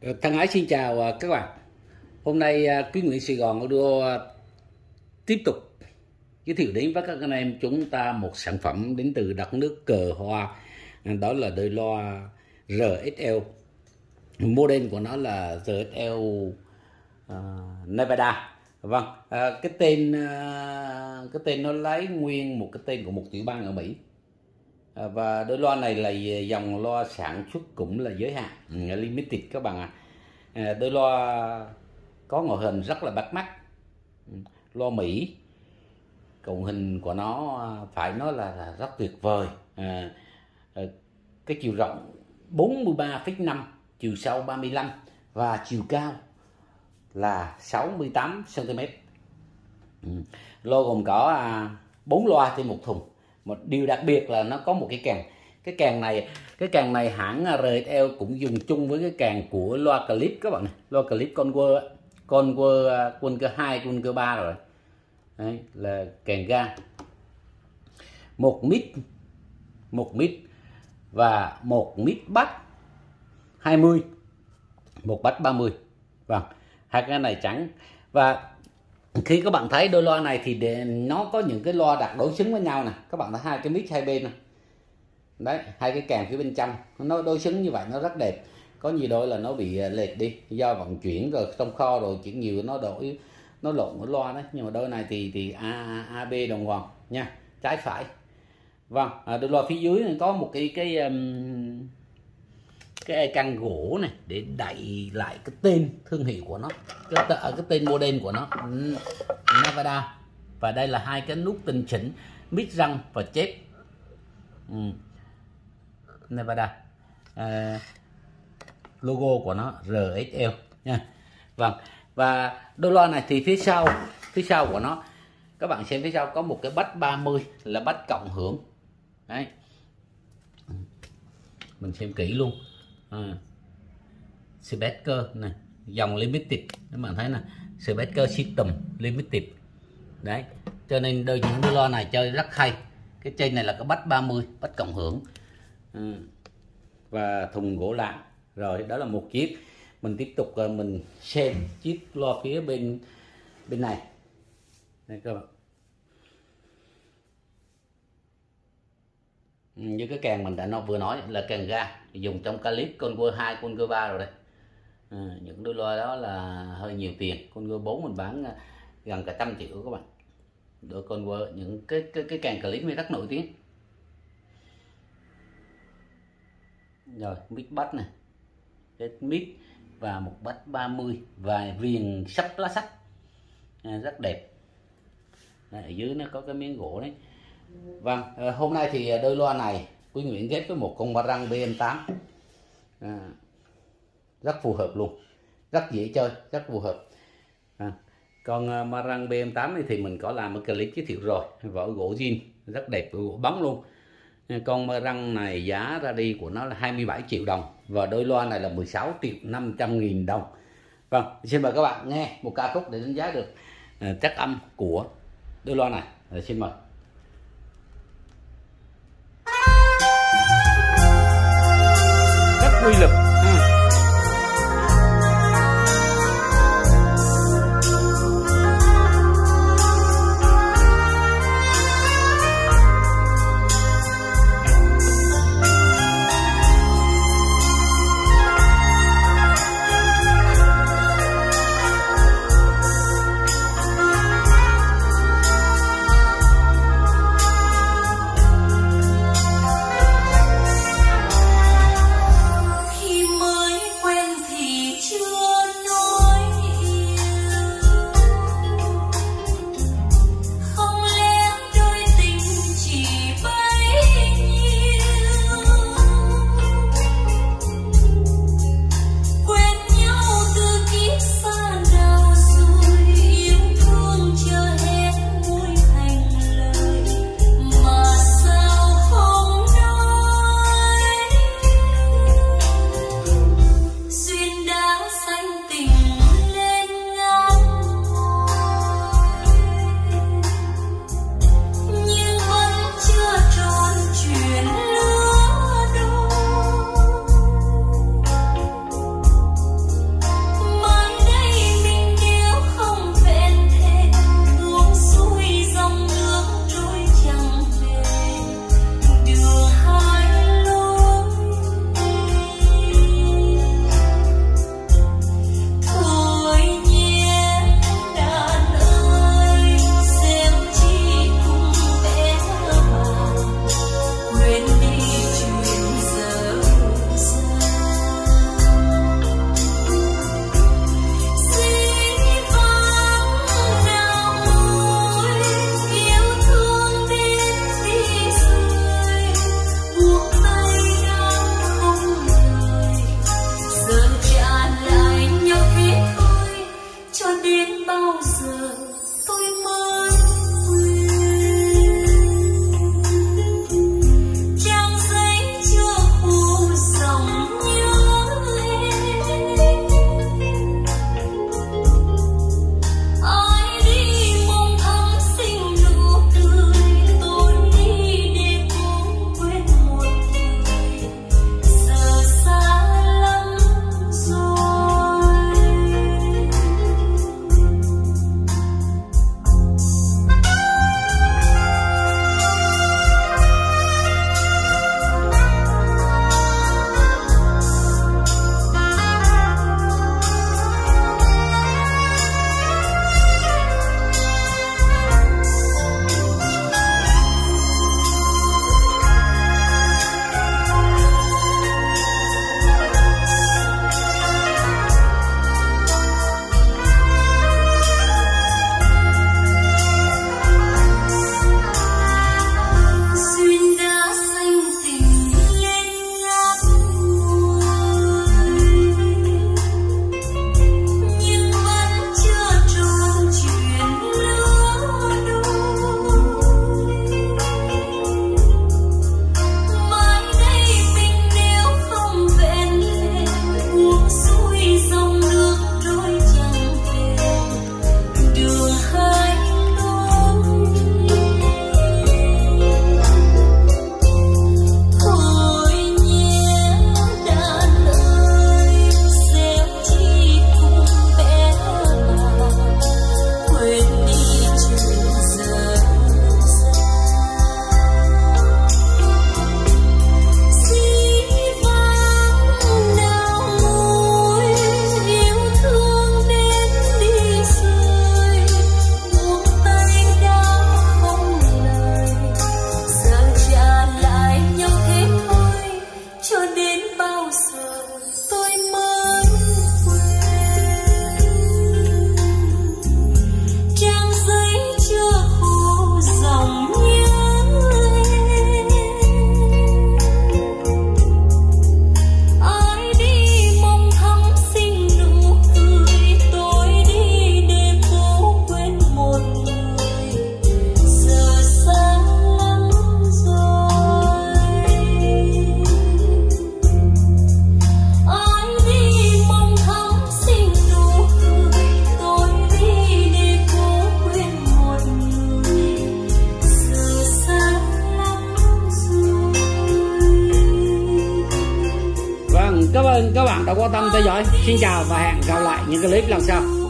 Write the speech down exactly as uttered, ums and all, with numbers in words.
Ờ, Thân ái xin chào à, các bạn. Hôm nay à, Quý Nguyễn Sài Gòn Audio à, tiếp tục giới thiệu đến với các anh em chúng ta một sản phẩm đến từ đất nước cờ hoa. À, đó là đôi loa rờ ét lờ. Model của nó là rờ ét lờ uh, Nevada. Vâng, à, cái tên à, cái tên nó lấy nguyên một cái tên của một tiểu bang ở Mỹ. À, và đôi loa này là dòng loa sản xuất cũng là giới hạn, limited các bạn ạ. À, đôi loa có ngoại hình rất là bắt mắt, loa Mỹ, cấu hình của nó phải nói là rất tuyệt vời. À, à, cái chiều rộng bốn mươi ba phẩy năm, chiều sâu ba mươi lăm và chiều cao là sáu mươi tám xăng ti mét. Ừ. Loa gồm có à, bốn loa trên một thùng. Một điều đặc biệt là nó có một cái càng. Cái càng này, cái càng này hãng rờ ét lờ cũng dùng chung với cái càng của loa clip các bạn này. Loa clip Conquer, Conquer, Conquer hai, Conquer ba rồi. Đấy, là càng ga. Một mic, một mic và một mic bass hai mươi, một bass ba mươi. Vâng, hai cái này trắng. Và khi các bạn thấy đôi loa này thì để nó có những cái loa đặt đối xứng với nhau nè, các bạn thấy hai cái mic hai bên nè, đấy, hai cái càng phía bên trong nó đối xứng như vậy, nó rất đẹp. Có nhiều đôi là nó bị lệch đi do vận chuyển rồi trong kho rồi chuyển nhiều nó đổi, nó lộn cái loa đấy. Nhưng mà đôi này thì thì a a b đồng hoàng nha, trái phải. Vâng, à, đôi loa phía dưới này có một cái cái um, cái căn gỗ này để đậy lại cái tên thương hiệu của nó, cái, cái tên model của nó, Nevada. Và đây là hai cái nút tinh chỉnh mic răng và chép, ừ. Nevada, à, logo của nó rờ ét lờ nha. Vâng, và đôi loa này thì phía sau phía sau của nó, các bạn xem phía sau có một cái bass ba mươi là bass cộng hưởng đấy, mình xem kỹ luôn. À, speaker này dòng limited, các bạn thấy nè, speaker system limited đấy, cho nên đôi những đôi loa này chơi rất hay. Cái trên này là cái bass ba mươi, bass cộng hưởng, à, và thùng gỗ lạng. Rồi đó là một chiếc. Mình tiếp tục mình xem chiếc loa phía bên bên này đây các bạn. Như cái càng mình đã nó vừa nói là càng ga dùng trong clip Conquer hai, Conquer ba rồi đây. À, những đôi loa đó là hơi nhiều tiền. Conquer bốn mình bán gần cả trăm triệu các bạn. Đôi Conquer những cái cái cái càng clip này rất nổi tiếng. Rồi mic bass này, cái mic và một bass ba mươi và viền sắp lá sắt, à, rất đẹp. Đây, ở dưới nó có cái miếng gỗ đấy. Vâng, à, hôm nay thì đôi loa này Quý Nguyễn ghép với một con Marantz bê em tám, à, rất phù hợp luôn, rất dễ chơi, rất phù hợp. À, con Marantz bê em tám này thì mình có làm một clip giới thiệu rồi, vỏ gỗ zin rất đẹp, gỗ bóng luôn. Con Marantz này giá ra đi của nó là hai mươi bảy triệu đồng và đôi loa này là mười sáu triệu năm trăm nghìn đồng. Vâng, xin mời các bạn nghe một ca khúc để đánh giá được uh, chất âm của đôi loa này. Rồi, xin mời. Rất uy lực. Ừ. Khi ơn các bạn đã quan tâm theo dõi. Xin chào và hẹn gặp lại những clip lần sau.